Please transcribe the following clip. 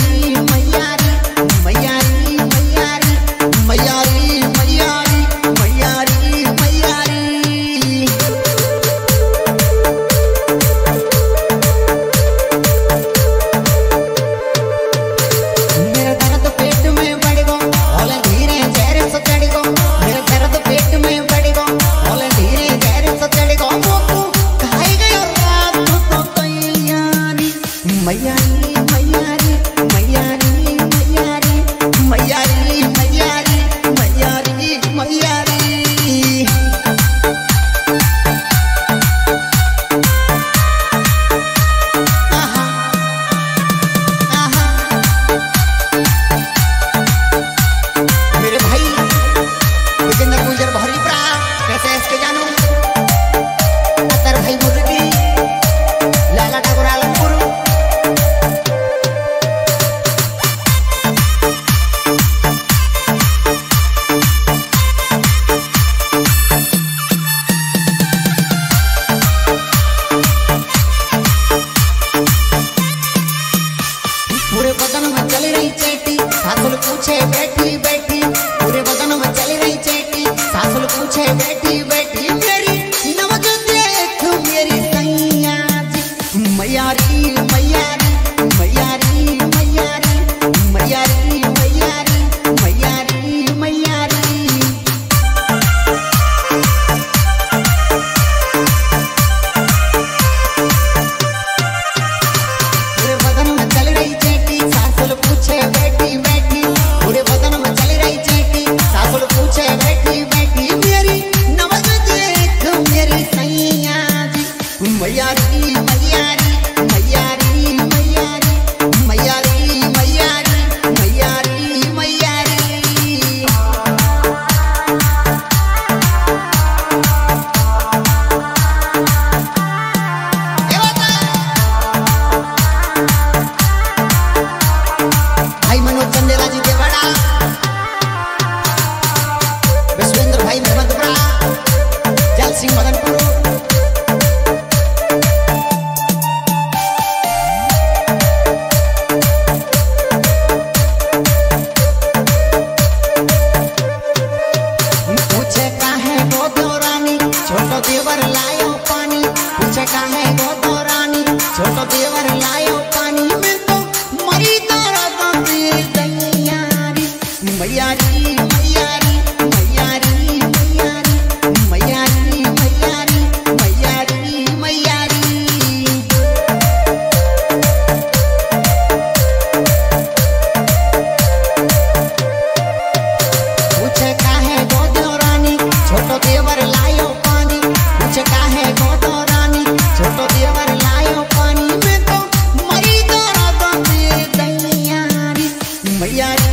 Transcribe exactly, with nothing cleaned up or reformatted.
पूछे बैठी बैठी पूरे बदन में चल रही चेटी। सासुल पूछे बैठी बैठी मेरी नवज देख मेरी सैया जी। मैयारी मैयारी मैयारी मैयारी मैयारी मैयारी मैयारी मैयारी। पूरे बदन में चल रही चेटी। सासुल पूछे बैठी बैठी पूरे बदन में चल रही चेटी। सासुल पूछे बैठी बैठी मेरी नवज देख मेरी सैया जी। मैयारी मैयारी मैयारी मैयारी मैयारी मैयारी मैयारी मैयारी। भाई मनोज चंदेला जी देवाड़ा, विश्वेंद्र भाई मधुपुरा, जल सिंह मदनपुर। पूछे काहे गोदो रानी छोटो देवर लायो पानी। पूछे काहे गोदो रानी छोटो देवर लायो पानी। मैं तो मरी तारा दादी दैयारी। मैयारी मैयारी मैयारी मैयारी मैयारी मैयारी मैयारी मैयारी। पूछे काहे गोदो रानी छोटो देवर लायो पानी। पूछे काहे गोदो रानी छोटो देवर लायो पानी। मैं तो मरी तारा दादी दैयारी। मैयारी